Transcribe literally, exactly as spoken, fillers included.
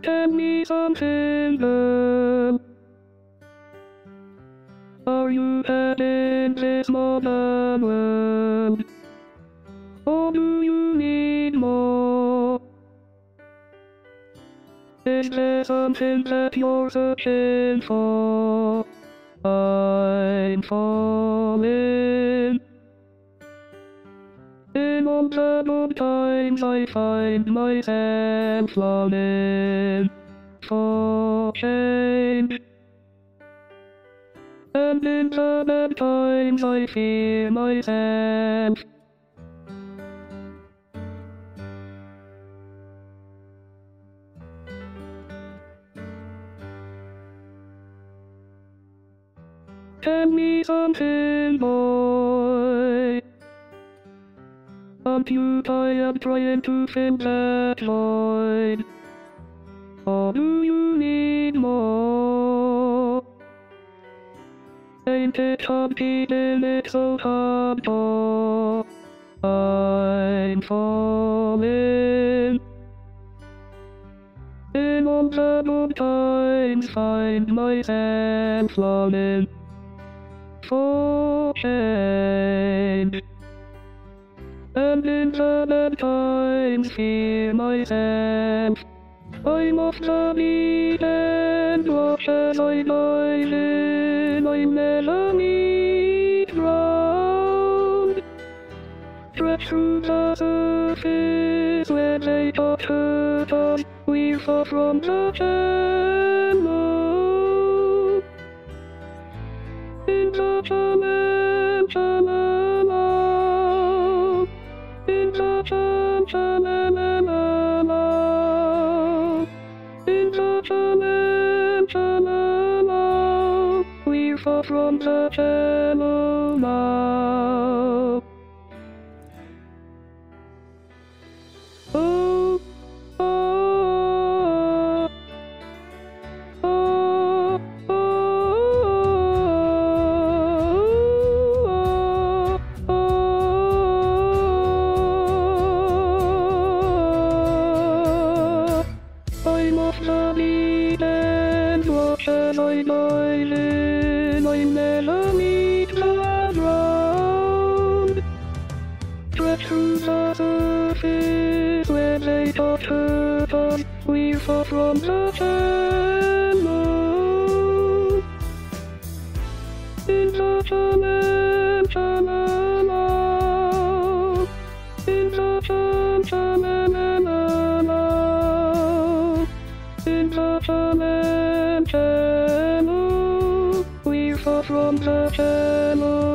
Tell me something, girl. Are you happy in this modern world? Or do you need more? Is there something that you're searching for? I'm falling. In all the good times I find myself longing for change. And in the bad times I fear myself. Tell me something, boy. Aren't you tired trying to fill that void? Or do you need more? Ain't it hard keeping it so hardcore? I'm falling. In all the good times find myself longing for change. And in the bad times fear myself. I'm off the beat and watch as I dive in. I never meet ground. Stretch through the surface where they touch hurt us. We're far from the channel. In the channel, channel. In the channel, channel. In the channel, channel. We're far from the channel now. Oh, oh, oh, oh, oh. I'm off the beat and watch as I dive in. I never meet the ground. Stretch through the surface where they touch hurt us. We're far from the channel. In the channel, channel. In the channel, channel. In the channel, channel. We're far from the channel.